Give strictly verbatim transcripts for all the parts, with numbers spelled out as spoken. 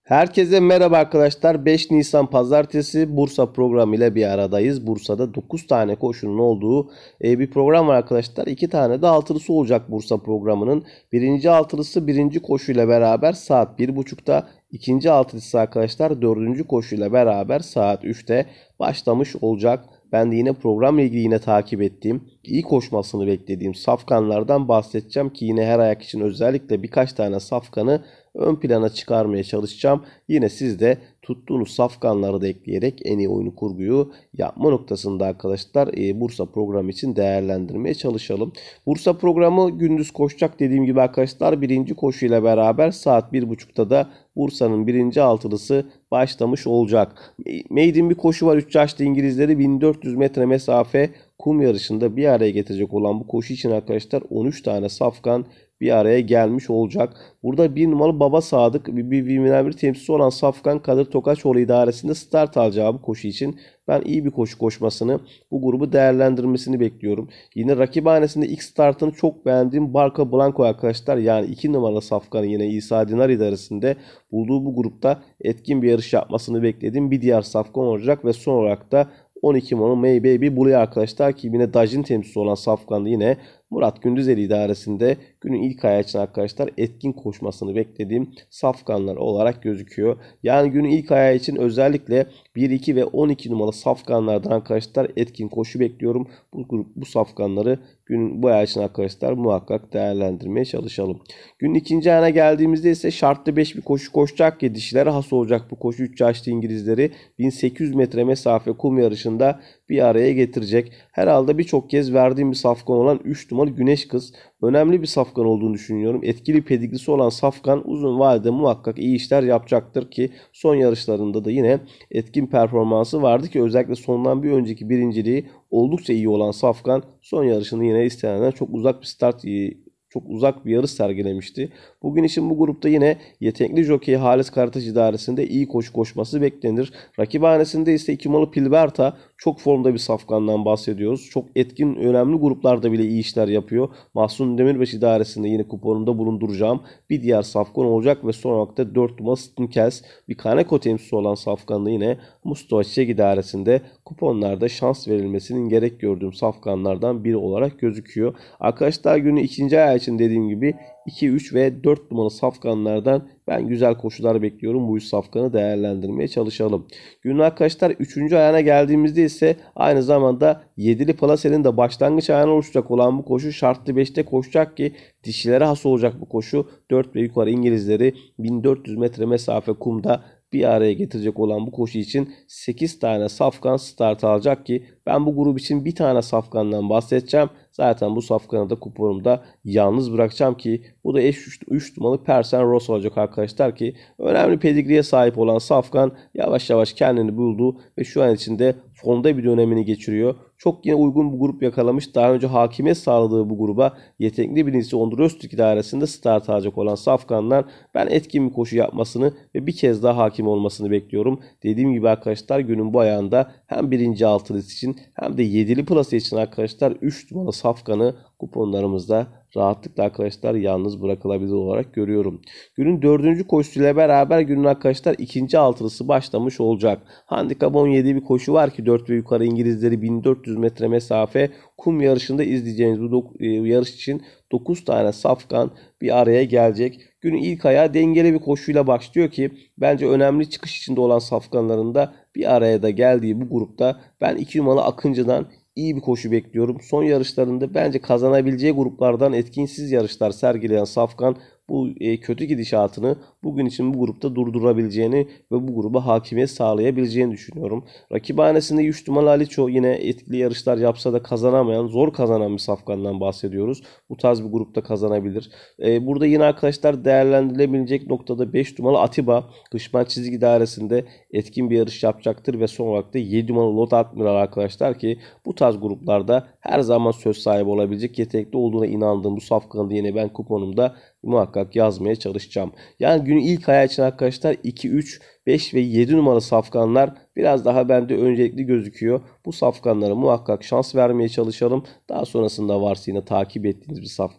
Herkese merhaba arkadaşlar. beş Nisan Pazartesi Bursa programı ile bir aradayız. Bursa'da dokuz tane koşunun olduğu e, bir program var arkadaşlar. iki tane de altılısı olacak Bursa programının. Birinci altılısı birinci koşuyla beraber saat bir buçukta. İkinci altılısı arkadaşlar dördüncü koşuyla beraber saat üçte başlamış olacak. Ben de yine programla ilgili yine takip ettiğim, iyi koşmasını beklediğim safkanlardan bahsedeceğim ki yine her ayak için özellikle birkaç tane safkanı ön plana çıkarmaya çalışacağım. Yine siz de tuttuğunuz safkanları da ekleyerek en iyi oyunu kurguyu yapma noktasında arkadaşlar e, Bursa programı için değerlendirmeye çalışalım. Bursa programı gündüz koşacak dediğim gibi arkadaşlar birinci koşuyla beraber saat bir buçukta da Bursa'nın birinci altılısı başlamış olacak. Maiden bir koşu var. üç yaşlı İngilizleri bin dört yüz metre mesafe kum yarışında bir araya getirecek olan bu koşu için arkadaşlar on üç tane safkan bir araya gelmiş olacak. Burada bir numaralı Baba Sadık bir, bir, bir, bir temsilcisi olan Safkan Kadir Tokaçoğlu idaresinde start alacağı bu koşu için ben iyi bir koşu koşmasını, bu grubu değerlendirmesini bekliyorum. Yine rakibhanesinde ilk startını çok beğendiğim Barca Blanco arkadaşlar. Yani iki numaralı Safkan'ın yine İsa Dinar idaresinde bulduğu bu grupta etkin bir yarış yapmasını beklediğim bir diğer Safkan olacak ve son olarak da on iki numaralı May Baby Blue arkadaşlar ki yine Dajin temsilcisi olan Safkan'da yine Murat Gündüzeli idaresinde günün ilk ayağı için arkadaşlar etkin koşmasını beklediğim safkanlar olarak gözüküyor. Yani günün ilk ayağı için özellikle bir, iki ve on iki numaralı safkanlardan arkadaşlar etkin koşu bekliyorum. Bu grup bu safkanları günün bu ayağı için arkadaşlar muhakkak değerlendirmeye çalışalım. Günün ikinci ayağına geldiğimizde ise şartlı beş bir koşu koşacak ki dişilere has olacak bu koşu. üç yaşlı İngilizleri bin sekiz yüz metre mesafe kum yarışında bir araya getirecek. Herhalde birçok kez verdiğim bir safkan olan üç numaralı Güneş Kız önemli bir safkan olduğunu düşünüyorum. Etkili pedigrisi olan safkan uzun vadede muhakkak iyi işler yapacaktır ki son yarışlarında da yine etkin performansı vardı ki özellikle sondan bir önceki birinciliği oldukça iyi olan safkan son yarışını yine istenenden çok uzak bir start çok uzak bir yarış sergilemişti. Bugün için bu grupta yine yetenekli jokey Halis Karataş idaresinde iyi koşu koşması beklenir. Rakibhanesinde ise iki numaralı Pilberta çok formda bir safkandan bahsediyoruz. Çok etkin, önemli gruplarda bile iyi işler yapıyor. Mahsun Demirbaş idaresinde yine kuponumda bulunduracağım bir diğer safkan olacak ve son olarak da dört numaralı Stinkels bir Kaneko temsilcisi olan safkanda yine Mustafa Çiçek idaresinde kuponlarda şans verilmesinin gerek gördüğüm safkanlardan biri olarak gözüküyor. Arkadaşlar günün ikinci ayağı için dediğim gibi iki, üç ve dört numaralı safkanlardan ben güzel koşular bekliyorum. Bu üç safkanı değerlendirmeye çalışalım. Günün arkadaşlar üçüncü ayağına geldiğimizde ise aynı zamanda yedili Plase'nin de başlangıç ayağına oluşacak olan bu koşu şartlı beşte koşacak ki dişilere has olacak bu koşu. dört ve yukarı İngilizleri bin dört yüz metre mesafe kumda bir araya getirecek olan bu koşu için sekiz tane safkan start alacak ki ben bu grup için bir tane safkandan bahsedeceğim. Zaten bu safkanı da kuponumda yalnız bırakacağım ki bu da üç numaralı Persen Ross olacak arkadaşlar ki önemli pedigriye sahip olan safkan yavaş yavaş kendini buldu ve şu an içinde formda bir dönemini geçiriyor. Çok yine uygun bir grup yakalamış. Daha önce hakimiyet sağladığı bu gruba yetenekli birincisi Onur Öztürk idaresinde start alacak olan safkanlar ben etkin bir koşu yapmasını ve bir kez daha hakim olmasını bekliyorum. Dediğim gibi arkadaşlar günün bu ayağında hem birinci altılısı için hem de yedili plase için arkadaşlar üç numaralı safkanı kuponlarımızda rahatlıkla arkadaşlar yalnız bırakılabilir olarak görüyorum. Günün dördüncü koşusuyla beraber günün arkadaşlar ikinci altılısı başlamış olacak. Handikap on yedi bir koşu var ki dört ve yukarı İngilizleri bin dört yüz metre mesafe kum yarışında izleyeceğiniz bu yarış için dokuz tane safkan bir araya gelecek. Günün ilk ayağı dengeli bir koşuyla başlıyor ki bence önemli çıkış içinde olan safkanların da bir araya da geldiği bu grupta ben iki numaralı Akıncı'dan iyi bir koşu bekliyorum. Son yarışlarında bence kazanabileceği gruplardan etkinsiz yarışlar sergileyen Safkan bu e, kötü gidişatını bugün için bu grupta durdurabileceğini ve bu gruba hakimiyet sağlayabileceğini düşünüyorum. Rakibhanesinde üç numaralı Aliço yine etkili yarışlar yapsa da kazanamayan, zor kazanan bir safkandan bahsediyoruz. Bu tarz bir grupta kazanabilir. E, burada yine arkadaşlar değerlendirilebilecek noktada beş numaralı Atiba Kışman Çizgi Dairesi'nde etkin bir yarış yapacaktır ve son olarak da yedi numaralı Lot Admiral arkadaşlar ki bu tarz gruplarda her zaman söz sahibi olabilecek yetenekli olduğuna inandığım bu safkanı da yine ben kuponumda muhakkak yazmaya çalışacağım. Yani günün ilk ayağı için arkadaşlar iki, üç, beş ve yedi numaralı safkanlar biraz daha bende öncelikli gözüküyor. Bu safkanlara muhakkak şans vermeye çalışalım. Daha sonrasında varsa yine takip ettiğiniz bir safkan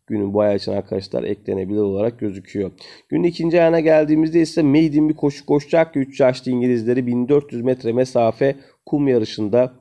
günün bu ayağı için arkadaşlar eklenebilir olarak gözüküyor. Günün ikinci ayağına geldiğimizde ise maiden bir koşu koşacak ki üç yaşlı İngilizleri bin dört yüz metre mesafe kum yarışında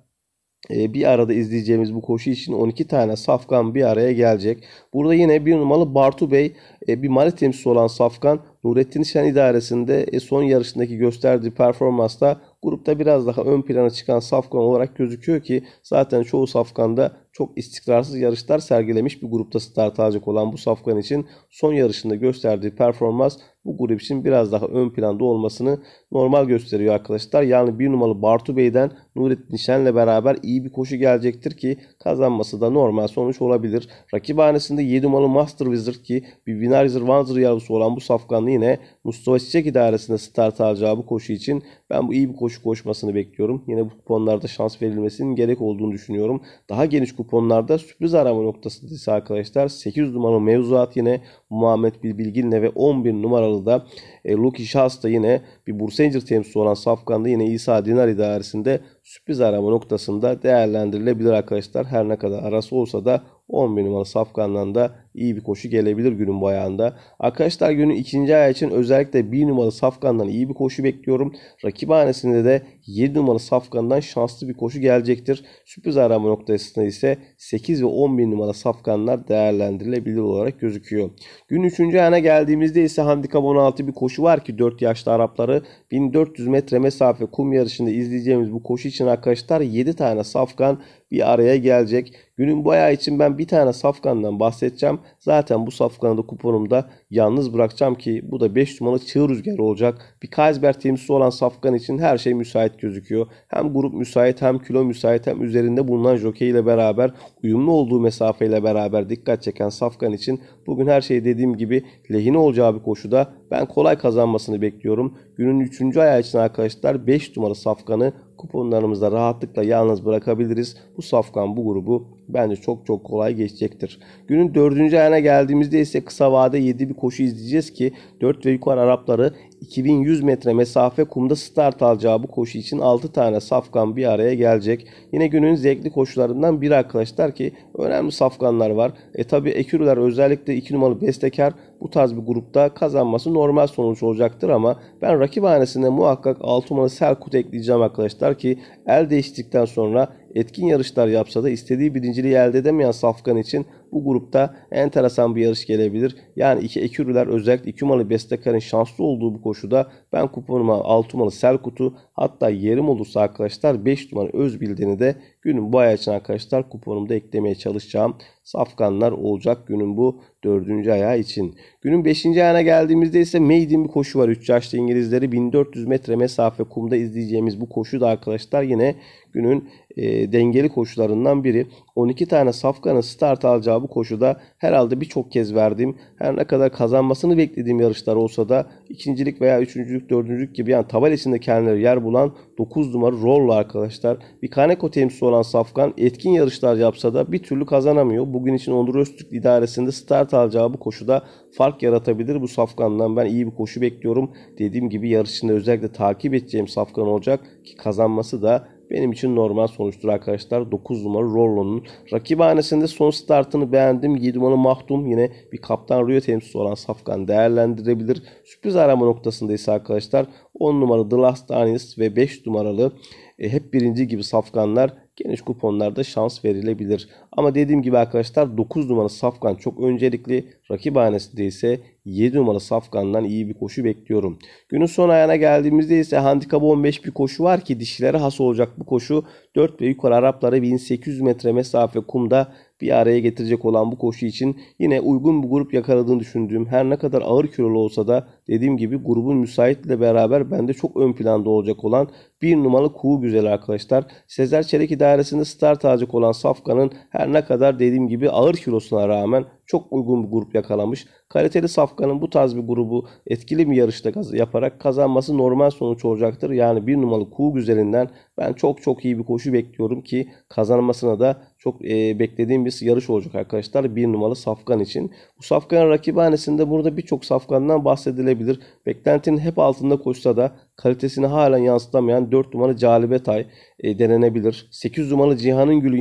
bir arada izleyeceğimiz bu koşu için on iki tane safkan bir araya gelecek. Burada yine bir numaralı Bartu Bey, bir Mali temsilcisi olan safkan Nurettin Şen idaresinde son yarışındaki gösterdiği performansla grupta biraz daha ön plana çıkan safkan olarak gözüküyor ki zaten çoğu safkanda çok istikrarsız yarışlar sergilemiş bir grupta start alacak olan bu safkan için son yarışında gösterdiği performans bu grup için biraz daha ön planda olmasını normal gösteriyor arkadaşlar. Yani bir numaralı Bartu Bey'den Nurettin Şen'le beraber iyi bir koşu gelecektir ki kazanması da normal sonuç olabilir. Rakibhanesinde yedi numaralı Master Wizard ki bir Winarizer Wanzer yavrusu olan bu safkanlı yine Mustafa Çiçek idaresinde start alacağı bu koşu için ben bu iyi bir koşu koşmasını bekliyorum. Yine bu kuponlarda şans verilmesinin gerek olduğunu düşünüyorum. Daha geniş kuponlarda sürpriz arama noktası ise arkadaşlar sekiz numaralı Mevzuat yine Muhammed Bilbilgin'le ve on bir numaralı da e, Lucky Şahs da yine bir Bursanger temsilcisi olan safkanda yine İsa Dinar idaresinde sürpriz arama noktasında değerlendirilebilir arkadaşlar. Her ne kadar arası olsa da on bir numaralı safkandan da iyi bir koşu gelebilir günün bu ayağında. Arkadaşlar günün ikinci ayağı için özellikle bir numaralı safkandan iyi bir koşu bekliyorum. Rakibhanesinde de yedi numaralı safkandan şanslı bir koşu gelecektir. Sürpriz arama noktasında ise sekiz ve on bir numaralı safkanlar değerlendirilebilir olarak gözüküyor. Günün üçüncü ayağına geldiğimizde ise handikap on altı bir koşu var ki dört yaşlı Arapları bin dört yüz metre mesafe kum yarışında izleyeceğimiz bu koşu için arkadaşlar yedi tane safkan bir araya gelecek. Günün bu ayağı için ben bir tane safkandan bahsedeceğim. Zaten bu safkanı da kuponumda yalnız bırakacağım ki bu da beş numaralı Çığ Rüzgarı olacak. Bir Kaysberg temsilcisi olan safkan için her şey müsait gözüküyor. Hem grup müsait hem kilo müsait hem üzerinde bulunan jokey ile beraber uyumlu olduğu mesafeyle beraber dikkat çeken safkan için bugün her şey dediğim gibi lehine olacağı bir koşuda ben kolay kazanmasını bekliyorum. Günün üçüncü ayağı için arkadaşlar beş numaralı safkanı kuponlarımızda rahatlıkla yalnız bırakabiliriz. Bu safkan bu grubu bence çok çok kolay geçecektir. Günün dördüncü ayağına geldiğimizde ise kısa vade yedi bir koşu izleyeceğiz ki dört ve yukarı Arapları iki bin yüz metre mesafe kumda start alacağı bu koşu için altı tane safkan bir araya gelecek. Yine günün zevkli koşularından biri arkadaşlar ki önemli safkanlar var. E tabi ekürüler özellikle iki numaralı Bestekar bu tarz bir grupta kazanması normal sonuç olacaktır ama ben rakibhanesinde muhakkak altı numaralı Selkut ekleyeceğim arkadaşlar ki el değiştikten sonra etkin yarışlar yapsa da istediği birinciliği elde edemeyen safkan için bu grupta enteresan bir yarış gelebilir. Yani iki ekürüler özellikle iki numaralı Bestekar'ın şanslı olduğu bu koşuda ben kuponuma altı numaralı Selkut'u hatta yerim olursa arkadaşlar beş numaralı Özbilden'i de günün bu ayağı için arkadaşlar kuponumda eklemeye çalışacağım safkanlar olacak günün bu dördüncü ayağı için. Günün beşinci ayağına geldiğimizde ise maiden bir koşu var. üç yaşlı İngilizleri bin dört yüz metre mesafe kumda izleyeceğimiz bu koşu da arkadaşlar yine günün e, dengeli koşularından biri. on iki tane safkanın start alacağı bu koşuda herhalde birçok kez verdiğim her ne kadar kazanmasını beklediğim yarışlar olsa da ikincilik veya üçüncülük, dördüncülük gibi yani tabel içinde kendileri yer bulan dokuz numara Rollo arkadaşlar. Bir Kaneko temsilcisi olan safkan etkin yarışlar yapsa da bir türlü kazanamıyor. Bugün için Onur Öztürk idaresinde start alacağı bu koşuda fark yaratabilir. Bu safkandan ben iyi bir koşu bekliyorum. Dediğim gibi yarışında özellikle takip edeceğim safkan olacak ki kazanması da benim için normal sonuçtur arkadaşlar. dokuz numara Rollo'nun. Rakibhanesinde son startını beğendim. yedi numara Mahdum yine bir Kaptan Rio temsilcisi olan safkan değerlendirebilir. Sürpriz arama noktasında ise arkadaşlar on numaralı The Last Anis ve beş numaralı e, hep birinci gibi safkanlar geniş kuponlarda şans verilebilir. Ama dediğim gibi arkadaşlar dokuz numaralı safkan çok öncelikli. Rakibhanesinde ise yedi numaralı safkandan iyi bir koşu bekliyorum. Günün son ayağına geldiğimizde ise handikap on beş bir koşu var ki dişilere has olacak bu koşu. dört ve yukarı Arapları bin sekiz yüz metre mesafe kumda bir araya getirecek olan bu koşu için yine uygun bir grup yakaladığını düşündüğüm her ne kadar ağır kilolu olsa da dediğim gibi grubun müsaitle beraber bende çok ön planda olacak olan bir numaralı Kuğu Güzel arkadaşlar. Sezer Çelik idaresinde start alacak olan safkanın her ne kadar dediğim gibi ağır kilosuna rağmen çok uygun bir grup yakalamış. Kaliteli safkanın bu tarz bir grubu etkili bir yarışta yaparak kazanması normal sonuç olacaktır. Yani bir numaralı Kuğu Güzelinden ben çok çok iyi bir koşu bekliyorum ki kazanmasına da çok e, beklediğim bir yarış olacak arkadaşlar. Bir numaralı safkan için. Bu safkanın rakibhanesinde burada birçok safkandan bahsedilebilir. Beklentinin hep altında koşsa da kalitesini halen yansıtamayan dört numaralı Calibetay e, denenebilir. sekiz numaralı Cihan'ın Gülü yine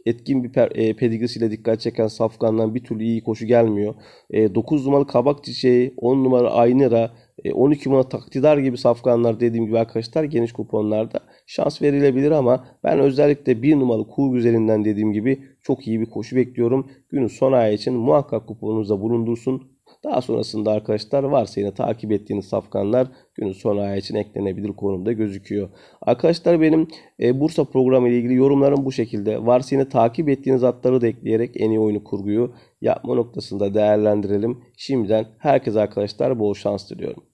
etkin bir per, e, pedigrisiyle dikkat çeken safkandan bir türlü iyi koşu gelmiyor. E, dokuz numaralı kabak çiçeği, on numara Aynira, e, on iki numara Taktidar gibi safkanlar dediğim gibi arkadaşlar geniş kuponlarda şans verilebilir ama ben özellikle bir numaralı Kuğu Güzelinden dediğim gibi çok iyi bir koşu bekliyorum. Günün son ayı için muhakkak kuponunuzda bulundursun. Daha sonrasında arkadaşlar varsa yine takip ettiğiniz safkanlar günün son ayı için eklenebilir konumda gözüküyor. Arkadaşlar benim e, Bursa programı ile ilgili yorumlarım bu şekilde. Varsa yine takip ettiğiniz atları da ekleyerek en iyi oyunu kurguyu yapma noktasında değerlendirelim. Şimdiden herkese arkadaşlar bol şans diliyorum.